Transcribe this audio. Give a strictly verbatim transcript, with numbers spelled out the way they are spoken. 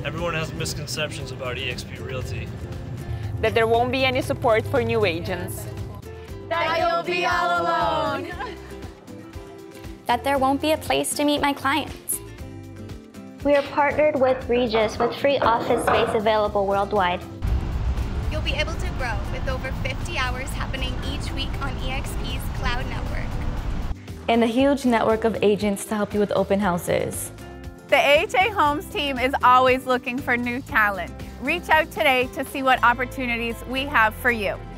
Everyone has misconceptions about eXp Realty. That there won't be any support for new agents. That you'll be all alone. That there won't be a place to meet my clients. We are partnered with Regis with free office space available worldwide. You'll be able to grow with over fifty hours happening each week on eXp's cloud network. And a huge network of agents to help you with open houses. The A H A Homes team is always looking for new talent. Reach out today to see what opportunities we have for you.